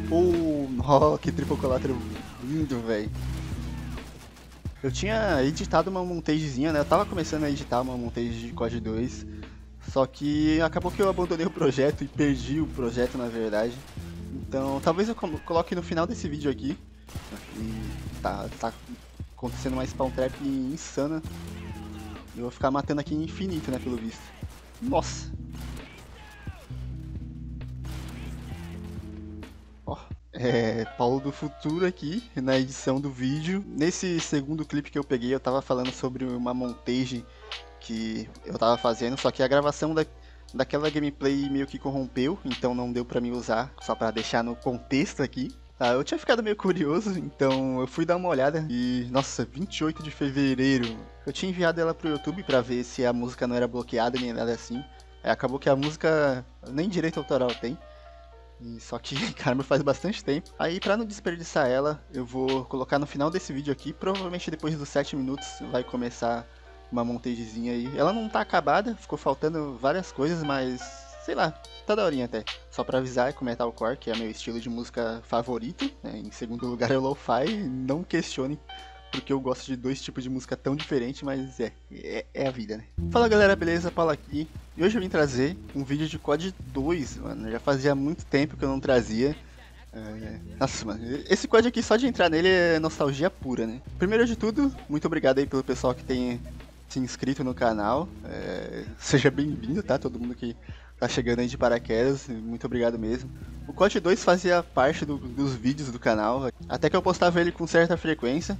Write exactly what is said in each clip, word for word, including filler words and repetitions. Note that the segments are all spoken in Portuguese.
Oh, oh, que triple collateral lindo, velho. Eu tinha editado uma montagezinha, né? Eu tava começando a editar uma montage de C O D dois. Só que acabou que eu abandonei o projeto e perdi o projeto, na verdade. Então, talvez eu coloque no final desse vídeo aqui. E tá, tá acontecendo uma spawn trap insana. Eu vou ficar matando aqui infinito, né, pelo visto. Nossa! Ó, é Paulo do futuro aqui, na edição do vídeo. Nesse segundo clipe que eu peguei, eu tava falando sobre uma montage que eu tava fazendo, só que a gravação da, daquela gameplay meio que corrompeu, então não deu pra mim usar, só pra deixar no contexto aqui. Ah, eu tinha ficado meio curioso, então eu fui dar uma olhada e, nossa, vinte e oito de fevereiro. Eu tinha enviado ela pro YouTube pra ver se a música não era bloqueada nem nada assim. É, acabou que a música nem direito autoral tem. E só que, caramba, faz bastante tempo. Aí, pra não desperdiçar ela, eu vou colocar no final desse vídeo aqui. Provavelmente depois dos sete minutos vai começar uma montagezinha aí. Ela não tá acabada, ficou faltando várias coisas, mas sei lá, tá daorinha até. Só pra avisar, é com metalcore, que é meu estilo de música favorito, né? Em segundo lugar é o lo-fi, não questione, porque eu gosto de dois tipos de música tão diferentes, mas é, é, é a vida, né? Fala galera, beleza? Paulo aqui. E hoje eu vim trazer um vídeo de C O D dois, mano. Já fazia muito tempo que eu não trazia. É... Nossa, mano, esse C O D aqui, só de entrar nele é nostalgia pura, né? Primeiro de tudo, muito obrigado aí pelo pessoal que tem se inscrito no canal. É... Seja bem-vindo, tá? Todo mundo que tá chegando aí de paraquedas, muito obrigado mesmo. O C O D dois fazia parte do, dos vídeos do canal, até que eu postava ele com certa frequência.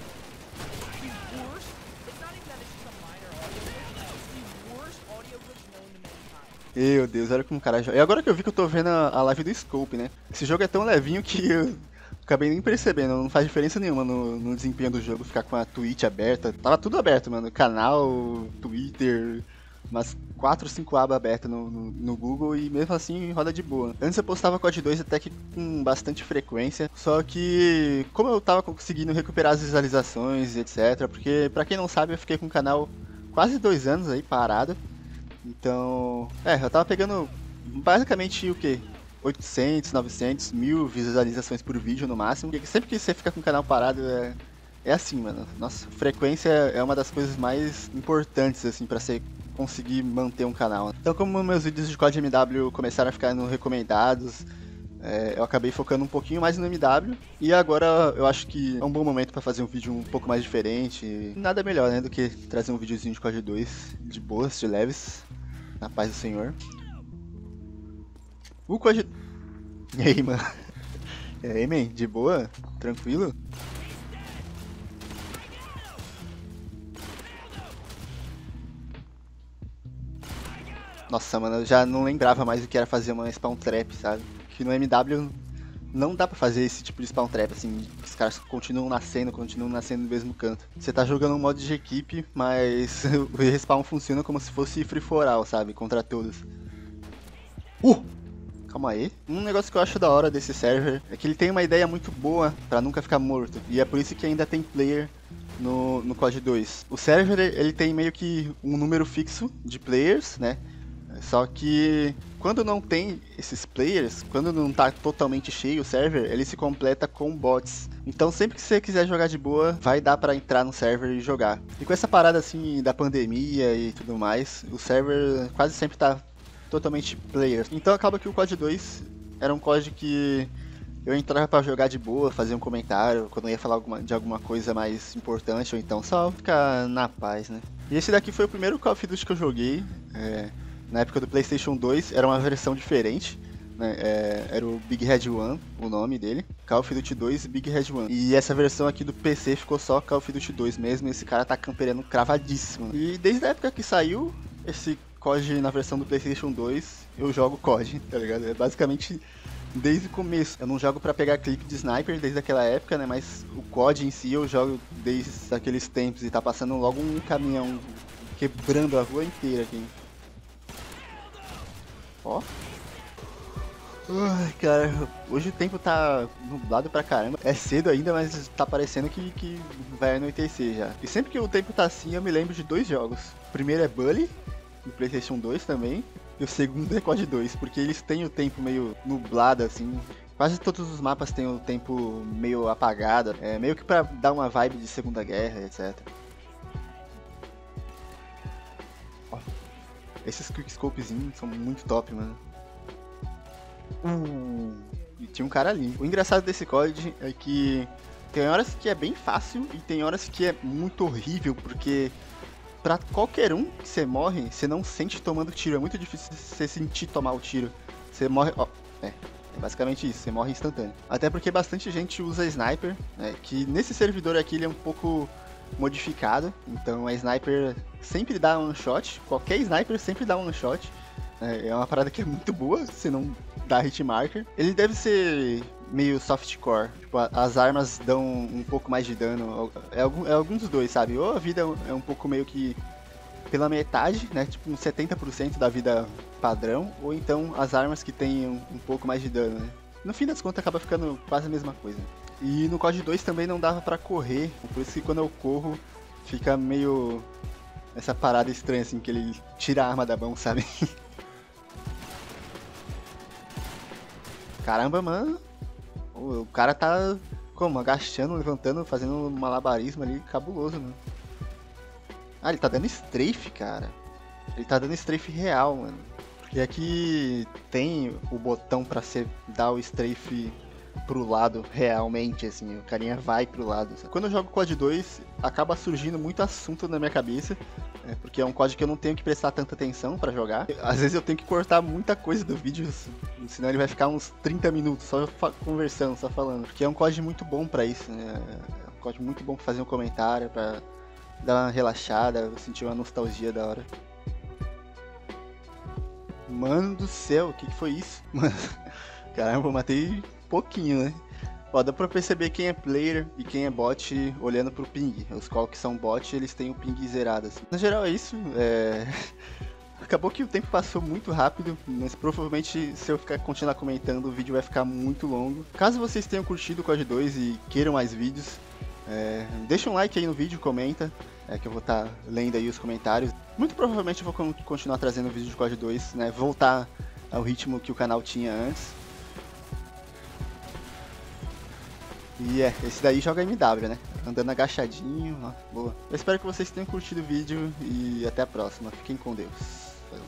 Meu Deus, olha como o cara joga. E agora que eu vi que eu tô vendo a, a live do Scope, né? Esse jogo é tão levinho que eu acabei nem percebendo, não faz diferença nenhuma no, no desempenho do jogo ficar com a Twitch aberta. Tava tudo aberto, mano. Canal, Twitter, umas quatro, cinco abas abertas no, no, no Google e mesmo assim roda de boa. Antes eu postava C O D dois até que com bastante frequência, só que como eu tava conseguindo recuperar as visualizações e etcétera, porque pra quem não sabe eu fiquei com o canal quase dois anos aí parado. Então, é, eu tava pegando basicamente o que? oitocentos, novecentos, mil visualizações por vídeo no máximo. E sempre que você fica com o canal parado é, é assim, mano. Nossa, frequência é uma das coisas mais importantes, assim, pra você conseguir manter um canal. Então, como meus vídeos de C O D M W começaram a ficar no recomendados, é, eu acabei focando um pouquinho mais no M W. E agora eu acho que é um bom momento pra fazer um vídeo um pouco mais diferente. Nada melhor, né, do que trazer um videozinho de C O D dois de boas, de leves. Na paz do Senhor. O C O D... E aí, mano? E aí, man? De boa? Tranquilo? Nossa, mano, eu já não lembrava mais o que era fazer uma spawn trap, sabe? Que no M W não dá pra fazer esse tipo de spawn trap, assim, os caras continuam nascendo, continuam nascendo no mesmo canto. Você tá jogando um modo de equipe, mas o respawn funciona como se fosse free for all, sabe? Contra todos. Uh! Calma aí. Um negócio que eu acho da hora desse server é que ele tem uma ideia muito boa pra nunca ficar morto. E é por isso que ainda tem player no, no C O D dois. O server, ele tem meio que um número fixo de players, né? Só que quando não tem esses players, quando não tá totalmente cheio o server, ele se completa com bots. Então sempre que você quiser jogar de boa, vai dar pra entrar no server e jogar. E com essa parada assim da pandemia e tudo mais, o server quase sempre tá totalmente players. Então acaba que o C O D dois era um C O D que eu entrava pra jogar de boa, fazer um comentário quando eu ia falar alguma, de alguma coisa mais importante, ou então só ficar na paz, né? E esse daqui foi o primeiro Call of Duty que eu joguei. É... Na época do PlayStation dois era uma versão diferente, né? É, era o Big Red One, o nome dele. Call of Duty dois Big Red One. E essa versão aqui do P C ficou só Call of Duty dois mesmo, e esse cara tá camperando cravadíssimo. E desde a época que saiu esse C O D na versão do PlayStation dois, eu jogo C O D, tá ligado? É basicamente desde o começo. Eu não jogo pra pegar clipe de sniper desde aquela época, né? Mas o C O D em si eu jogo desde aqueles tempos e tá passando logo um caminhão quebrando a rua inteira aqui. Ó. Ai, cara, hoje o tempo tá nublado pra caramba. É cedo ainda, mas tá parecendo que, que vai anoitecer já. E sempre que o tempo tá assim, eu me lembro de dois jogos. O primeiro é Bully, no PlayStation dois também. E o segundo é C O D dois, porque eles têm o tempo meio nublado assim. Quase todos os mapas têm o tempo meio apagado, é meio que pra dar uma vibe de Segunda Guerra, etcétera. Ó, esses quickscopezinhos são muito top, mano. Uh, e tinha um cara ali. O engraçado desse C O D é que tem horas que é bem fácil e tem horas que é muito horrível, porque pra qualquer um que você morre, você não sente tomando tiro. É muito difícil você sentir tomar o tiro. Você morre... Ó, é, é basicamente isso, você morre instantâneo. Até porque bastante gente usa sniper, né, que nesse servidor aqui ele é um pouco modificado. Então a sniper sempre dá one shot, qualquer sniper sempre dá one shot. É uma parada que é muito boa, se não dá hitmarker. Ele deve ser meio softcore, tipo, as armas dão um pouco mais de dano, é algum, é algum dos dois, sabe? Ou a vida é um pouco meio que pela metade, né? Tipo, uns setenta por cento da vida padrão, ou então as armas que tem um, um pouco mais de dano, né? No fim das contas acaba ficando quase a mesma coisa. E no C O D dois também não dava pra correr, por isso que quando eu corro fica meio essa parada estranha assim, que ele tira a arma da mão, sabe? Caramba, mano. O cara tá como? Agachando, levantando, fazendo um malabarismo ali cabuloso, mano. Ah, ele tá dando strafe, cara. Ele tá dando strafe real, mano. E aqui tem o botão pra você dar o strafe pro lado realmente, assim. O carinha vai pro lado. Sabe? Quando eu jogo C O D dois, acaba surgindo muito assunto na minha cabeça. É, porque é um código que eu não tenho que prestar tanta atenção pra jogar. Às vezes eu tenho que cortar muita coisa do vídeo, senão ele vai ficar uns trinta minutos só conversando, só falando. Porque é um código muito bom pra isso, né? É um código muito bom pra fazer um comentário, pra dar uma relaxada, sentir uma nostalgia da hora. Mano do céu, o que, que foi isso? Mano, caramba, eu matei pouquinho, né? Ó, dá pra perceber quem é player e quem é bot olhando pro ping. Os qual que são bot, eles têm o ping zerado, assim. No geral é isso, é... Acabou que o tempo passou muito rápido, mas provavelmente se eu ficar continuar comentando, o vídeo vai ficar muito longo. Caso vocês tenham curtido o C O D dois e queiram mais vídeos, é... deixa um like aí no vídeo, comenta, é, que eu vou estar tá lendo aí os comentários. Muito provavelmente eu vou continuar trazendo vídeo de C O D dois, né? Voltar ao ritmo que o canal tinha antes. E é, esse daí joga M W, né? Andando agachadinho, ó, boa. Eu espero que vocês tenham curtido o vídeo e até a próxima. Fiquem com Deus. Valeu.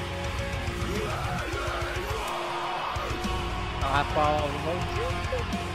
Ah, Paulo, não.